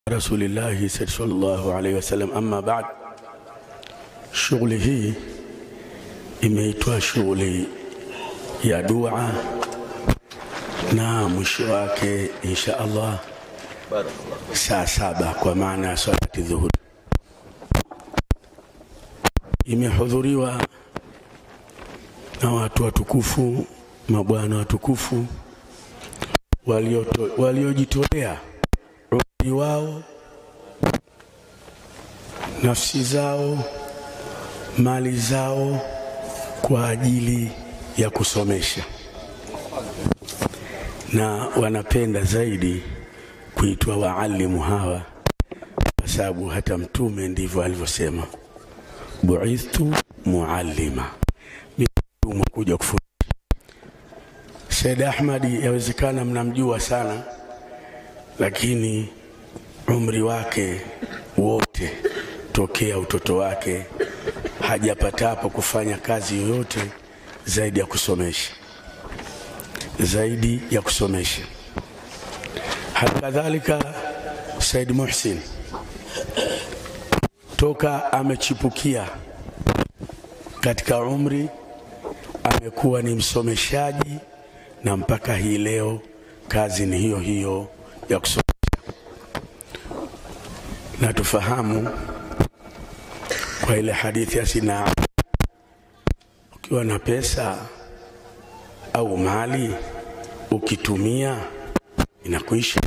Rasulillah sallallahu alayhi wasallam. Amma ba'd, shughuli hii imeitwa shughuli ya dua na mwisho wake insha Allah saa 7 kwa maana ya salati dhuhuri. Imehudhuriwa na watu watukufu, mabwana watukufu waliojitolea umri wao, nafsi zao, mali zao kwa ajili ya kusomesha, na wanapenda zaidi kuitwa waalimu hawa kwa sababu hata mtume ndivyo alivyosema, bu'ithtu muallima, mimi kuja kufundisha. Said Ahmadi yawezekana mnamjua sana, lakini umri wake wote tokea utoto wake hajapatapo kufanya kazi yoyote zaidi ya kusomesha. Hakadhalika Said Muhsin toka amechipukia katika umri amekuwa ni msomeshaji, na mpaka hii leo kazi ni hiyo hiyo ya kusomesha. Na tufahamu kwa ile hadithi ya Sina, ukiwa na pesa au mali ukitumia inakuisha,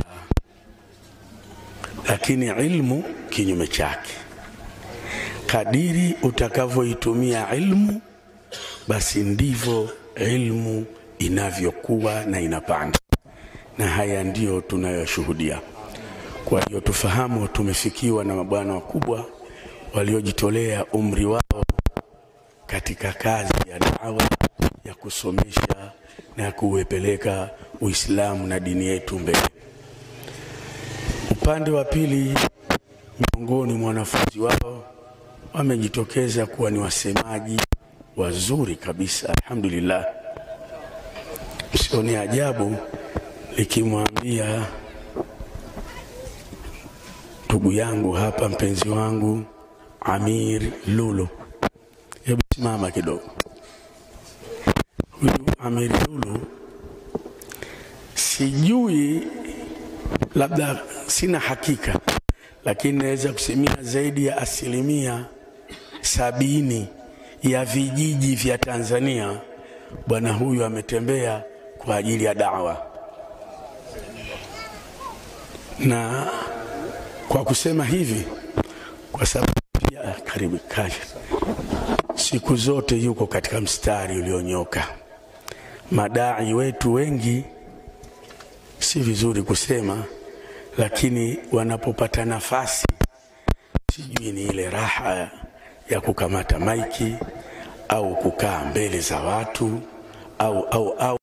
lakini ilmu kinyume chake. Kadiri utakavyoitumia ilmu, basi ndivyo ilmu inavyokuwa na inapanda, na haya ndio tunayoshuhudia. Kwa hiyo tufahamu tumefikiwa na mabwana wakubwa waliojitolea umri wao katika kazi ya dawa ya kusomesha na kuupeleka Uislamu na dini yetu mbele. Upande wa pili, miongoni mwa wanafunzi wao wamejitokeza kuwa ni wasemaji wazuri kabisa, alhamdulillah. Sio ni ajabu nikimwambia ndugu yangu hapa, mpenzi wangu Amir Lulu, hebu simama kidogo. Huyu Amir Lulu, sijui, labda sina hakika, lakini naweza kusemea zaidi ya 70% ya vijiji vya Tanzania bwana huyu ametembea kwa ajili ya da'wa. Na kwa kusema hivi kwa sababu pia karibu kaja siku zote yuko katika mstari ulionyoka. Madai wetu wengi, si vizuri kusema, lakini wanapopata nafasi, sijui ni ile raha ya kukamata maiki au kukaa mbele za watu au